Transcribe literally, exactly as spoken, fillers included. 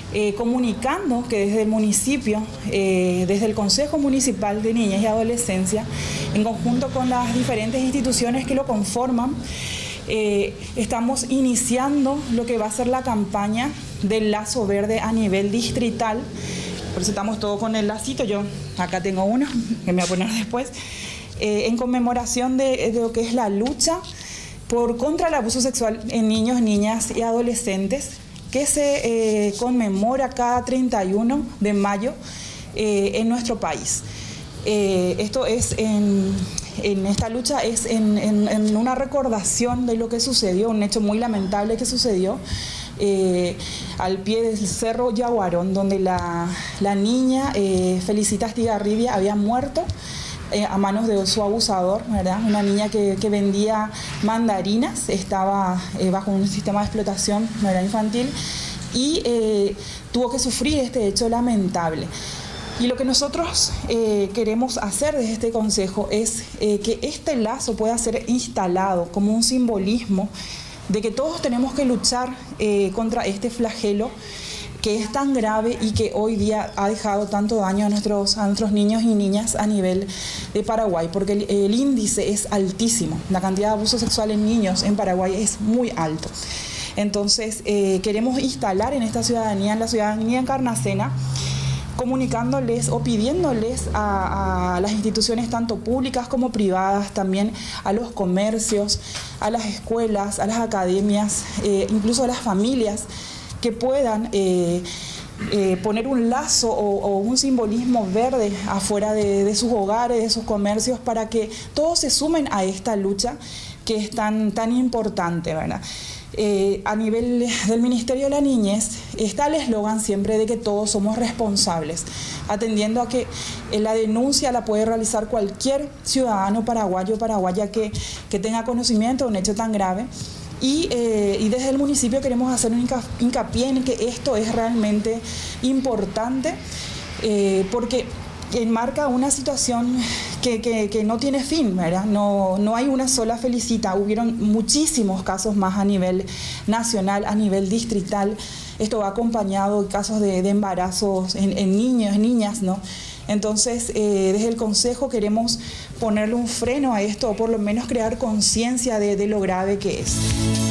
eh, comunicando que desde el municipio, eh, desde el Consejo Municipal de Niñez y Adolescencia, en conjunto con las diferentes instituciones que lo conforman, eh, estamos iniciando lo que va a ser la campaña del lazo verde a nivel distrital. Por eso estamos todos con el lacito, yo acá tengo uno que me voy a poner después, eh, en conmemoración de, de lo que es la lucha por contra el abuso sexual en niños, niñas y adolescentes, que se eh, conmemora cada treinta y uno de mayo eh, en nuestro país. Eh, esto es en, en esta lucha es en, en, en una recordación de lo que sucedió, un hecho muy lamentable que sucedió eh, al pie del Cerro Yaguarón, donde la, la niña eh, Felicita Estigarribia había muerto eh, a manos de su abusador, ¿verdad? Una niña que, que vendía mandarinas, estaba eh, bajo un sistema de explotación, ¿verdad?, infantil, y eh, tuvo que sufrir este hecho lamentable. Y lo que nosotros eh, queremos hacer desde este consejo es eh, que este lazo pueda ser instalado como un simbolismo de que todos tenemos que luchar eh, contra este flagelo que es tan grave y que hoy día ha dejado tanto daño a nuestros, a nuestros niños y niñas a nivel de Paraguay, porque el, el índice es altísimo, la cantidad de abuso sexual en niños en Paraguay es muy alto. Entonces eh, queremos instalar en esta ciudadanía, en la ciudadanía encarnacena, comunicándoles o pidiéndoles a, a las instituciones tanto públicas como privadas, también a los comercios, a las escuelas, a las academias, eh, incluso a las familias, que puedan eh, eh, poner un lazo o, o un simbolismo verde afuera de, de sus hogares, de sus comercios, para que todos se sumen a esta lucha que es tan, tan importante, ¿verdad? Eh, a nivel del Ministerio de la Niñez está el eslogan siempre de que todos somos responsables, atendiendo a que eh, la denuncia la puede realizar cualquier ciudadano paraguayo o paraguaya que, que tenga conocimiento de un hecho tan grave. Y, eh, y desde el municipio queremos hacer un hincapié en que esto es realmente importante eh, porque enmarca una situación que, que, que no tiene fin, ¿verdad? No, no hay una sola Felicita, hubieron muchísimos casos más a nivel nacional, a nivel distrital. Esto va acompañado de casos de, de embarazos en, en niños, en niñas, ¿no? Entonces, eh, desde el Consejo queremos ponerle un freno a esto, o por lo menos crear conciencia de, de lo grave que es.